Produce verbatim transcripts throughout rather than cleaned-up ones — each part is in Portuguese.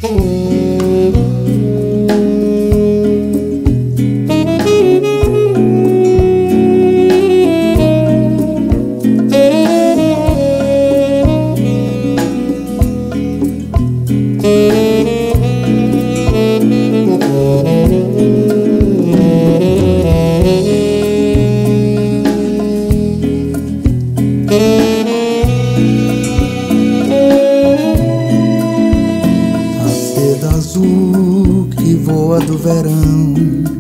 Azul que voa do verão,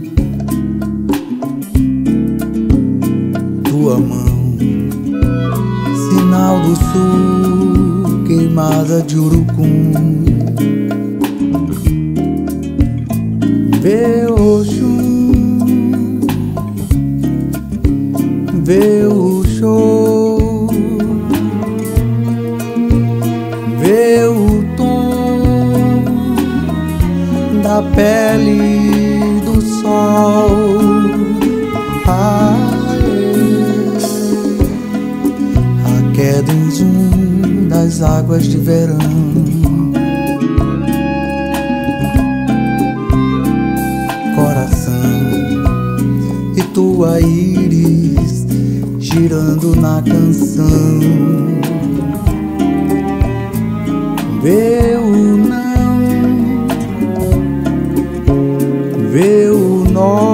tua mão, sinal do sul, queimada de urucum. Vê o chum, vê o show, vê o da pele do sol. Aê, a queda em zoom das águas de verão. Coração e tua íris girando na canção. Vê o não, vê o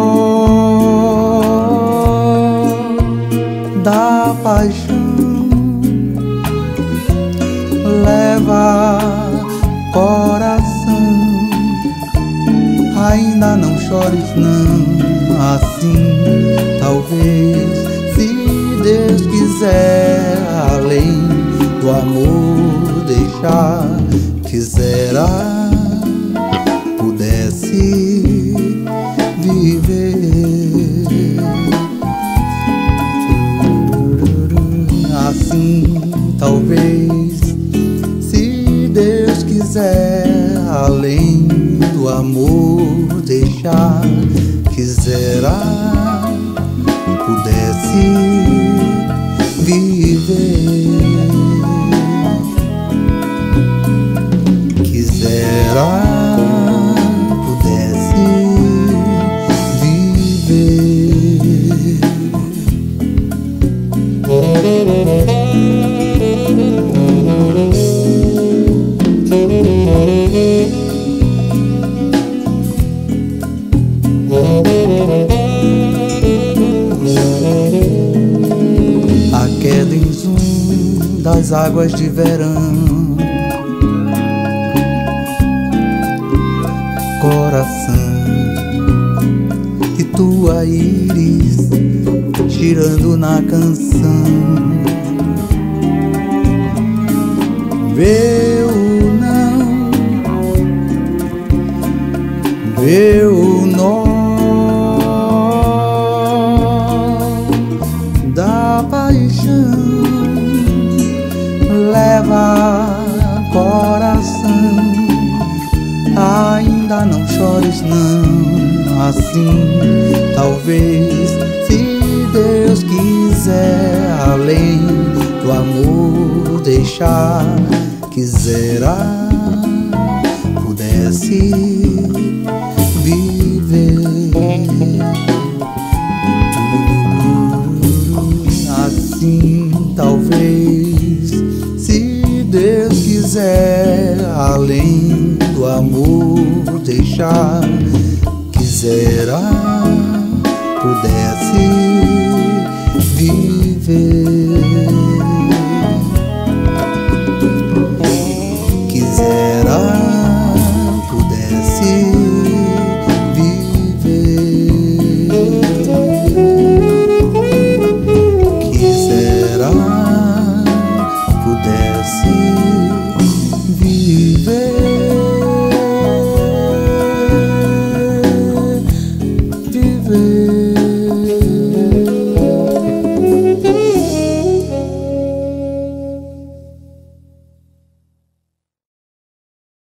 nó da paixão, leva coração. Ainda não chores não, assim talvez, se Deus quiser, além do amor deixar, quisera, pudesse viver assim, talvez, se Deus quiser, além do amor deixar, quisera, pudesse viver, quisera, a queda em zoom das águas de verão. Coração e tua íris girando na canção. Vê o não, vê o nó da paixão, leva coração. Ainda não chores não, assim talvez, se Deus quiser, além do amor deixar, quisera, pudesse viver assim talvez, se Deus quiser, além do amor deixar, quisera, pudesse viver.